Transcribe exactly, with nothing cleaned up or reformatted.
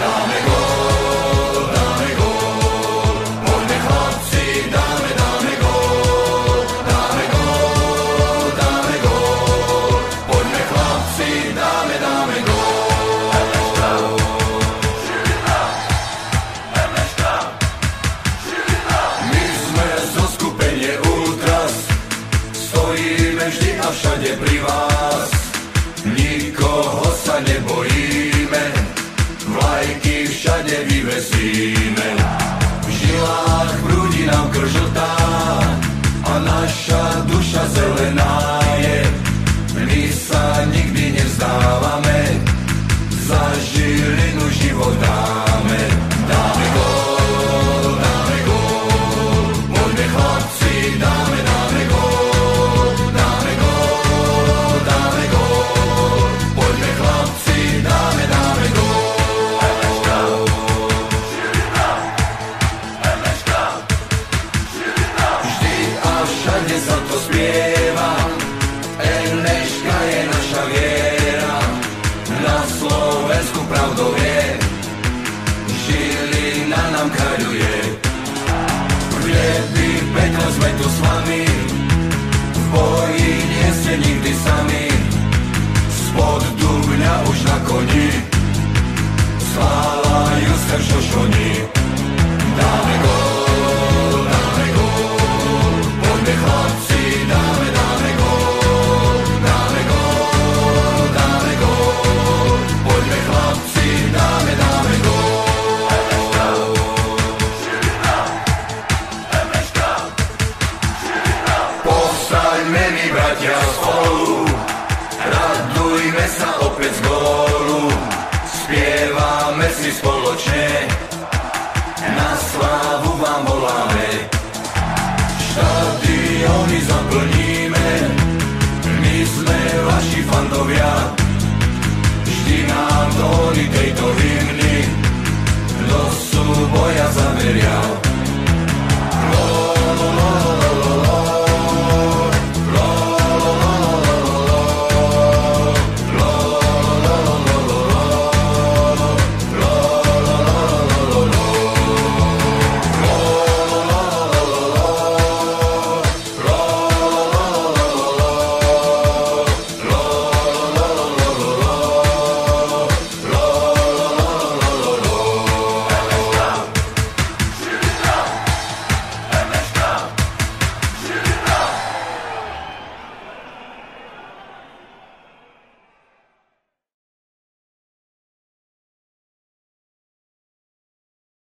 Dáme gól, dáme gól, poďme chlapci, dáme, dáme gól, dáme gól, dáme gól, poďme chlapci, dáme, dáme gól. My sme zo skupenie Ultras, stojíme vždy a všade pri vás, nikoho sa nebojíme, vlajky všade vyvesíme. V žilách prúdi nám krv žltá a naša duša zelená je. My sa nikdy nevzdávame, za Žilinu život dáme. Dáme gól, dáme gól, poďme chlapci, dáme, dáme gól, dáme gól, dáme gól, poďme chlapci, dáme, dáme gól. Vždy a všade sa to spieva, Eneška je naša viera, na Slovensku pravdou je, Žilina nám kráľuje. V nebi peklo sme tu s vami, v boji nie ste nikdy sami, spod Dubňa už na koni, slávajú sa v Šošoni. Dáme gól, dáme gól, poďme chlapci, dáme, dáme gól, dáme gól, dáme gól, poďme chlapci, dáme, dáme gól. Povstaňme my, bratia,